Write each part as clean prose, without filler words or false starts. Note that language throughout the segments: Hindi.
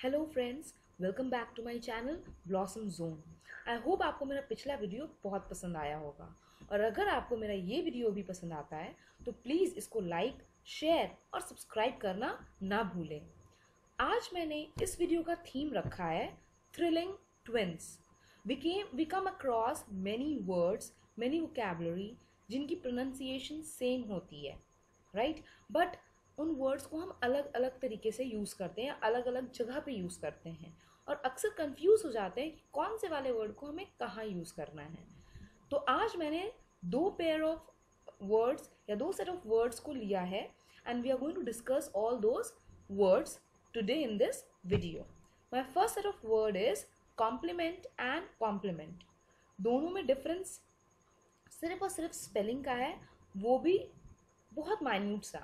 Hello friends, welcome back to my channel blossom zone. I hope आपको मेरा पिछला वीडियो बहुत पसंद आया होगा, और अगर आपको मेरा ये वीडियो भी पसंद आता है तो प्लीज़ इसको लाइक, शेयर और सब्सक्राइब करना ना भूलें। आज मैंने इस वीडियो का थीम रखा है thrilling twins. We come across many words, many vocabulary जिनकी प्रोनाउंसिएशन सेम होती है, राइट? बट उन वर्ड्स को हम अलग अलग तरीके से यूज़ करते हैं, अलग अलग जगह पे यूज़ करते हैं, और अक्सर कंफ्यूज हो जाते हैं कि कौन से वाले वर्ड को हमें कहाँ यूज़ करना है। तो आज मैंने दो पेयर ऑफ वर्ड्स या दो सेट ऑफ वर्ड्स को लिया है, and we are going to discuss all those words today in this video. My first set of word is complement and compliment. दोनों में डिफरेंस सिर्फ और सिर्फ स्पेलिंग का है, वो भी बहुत माइन्यूट सा।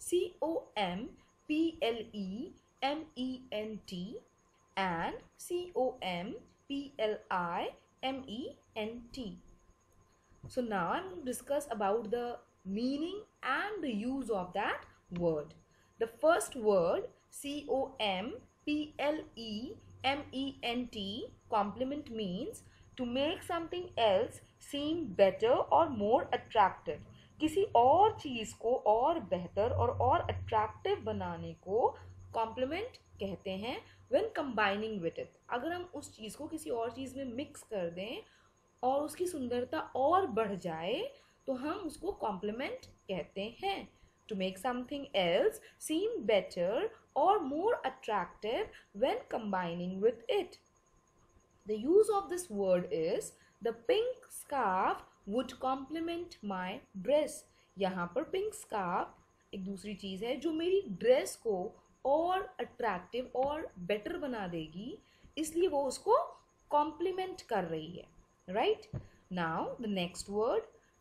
COMPLEMENT and COMPLIMENT. So now I'm going to discuss about the meaning and the use of that word. The first word COMPLEMENT, complement, means to make something else seem better or more attractive. किसी और चीज को और बेहतर और अट्रैक्टिव बनाने को कॉम्प्लीमेंट कहते हैं व्हेन कंबाइनिंग विद इट। अगर हम उस चीज को किसी और चीज में मिक्स कर दें और उसकी सुंदरता और बढ़ जाए तो हम उसको कॉम्प्लीमेंट कहते हैं। To make something else seem better और more attractive when combining with it. The use of this word is the pink scarf would complement my dress। यहाँ पर पिंक स्कार्फ एक दूसरी चीज है जो मेरी ड्रेस को और अट्रैक्टिव और बेटर बना देगी, इसलिए वो उसको कॉम्प्लीमेंट कर रही है, right? Now the next word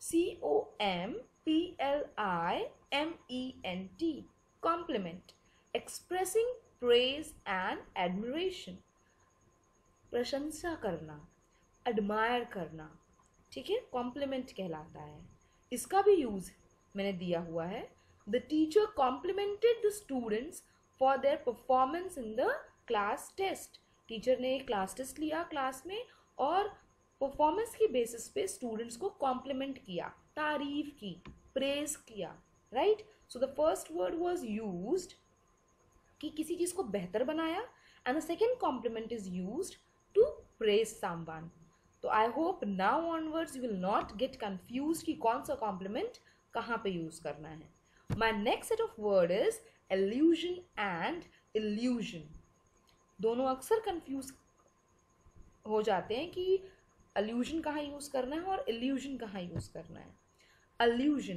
COMPLIMENT, compliment, expressing praise and admiration, प्रशंसा करना, एडमायर करना, ठीक है, कॉम्प्लीमेंट कहलाता है। इसका भी यूज मैंने दिया हुआ है। The teacher complimented the students for their performance in the class test. Teacher ने एक क्लास टेस्ट लिया क्लास में और परफॉर्मेंस की बेसिस पे स्टूडेंट्स को कॉम्प्लीमेंट किया, तारीफ की, प्रेज किया, right? So the first word was used कि किसी चीज को बेहतर बनाया, and the second compliment is used to praise someone. तो I hope now onwards you will not get confuse कि कौन सा कॉम्प्लीमेंट कहाँ पे यूज करना है। My next set of word is allusion and illusion. दोनों अक्सर कंफ्यूज हो जाते हैं कि एल्यूजन कहाँ यूज करना है और इल्यूजन कहाँ यूज करना है। एल्यूजन,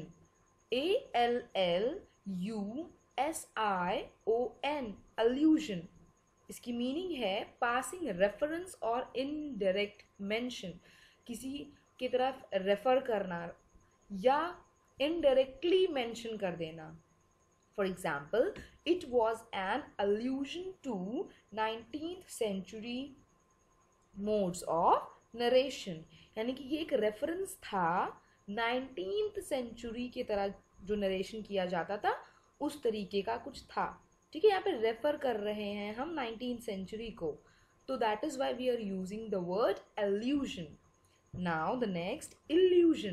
ALLUSION, एल्यूजन। इसकी मीनिंग है पासिंग रेफरेंस और इनडायरेक्ट मेंशन, किसी की तरफ रेफर करना या इनडायरेक्टली मेंशन कर देना। For example, it was an allusion to 19th century modes of narration, यानी कि ये एक रेफरेंस था 19th century की तरह जो नरेशन किया जाता था उस तरीके का कुछ था, ठीक है? यहाँ पे रेफर कर रहे हैं हम 19th century को, तो that is why we are using the word allusion. Now the next, illusion,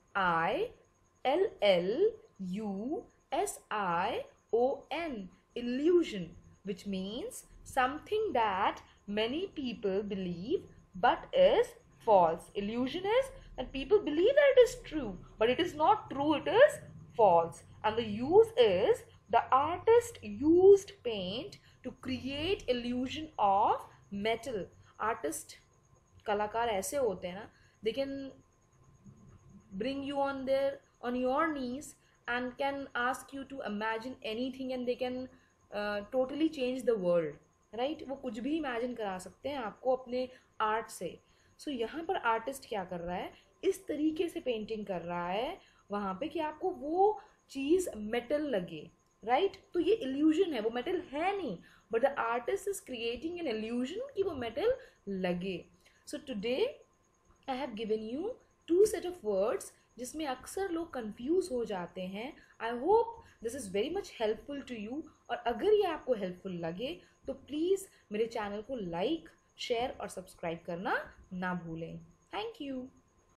ILLUSION, illusion, which means something that many people believe but is false. Illusion is that people believe that it is true, but it is not true, it is false. And the use is the artist used paint to create illusion of metal. Artist, कलाकार ऐसे होते हैं ना, they can bring you on your knees and can ask you to imagine anything, and they can totally change the world, right? वो कुछ भी इमेजिन करा सकते हैं आपको अपने आर्ट से। सो यहाँ पर आर्टिस्ट क्या कर रहा है, इस तरीके से पेंटिंग कर रहा है वहाँ पे कि आपको वो चीज़ मेटल लगे, राइट? तो ये इल्यूजन है, वो मेटल है नहीं, but the artist is creating an illusion कि वो मेटल लगे। So today I have given you two set of words जिसमें अक्सर लोग कंफ्यूज हो जाते हैं। I hope this is very much helpful to you, और अगर ये आपको हेल्पफुल लगे तो प्लीज़ मेरे चैनल को लाइक, शेयर और सब्सक्राइब करना ना भूलें। Thank you.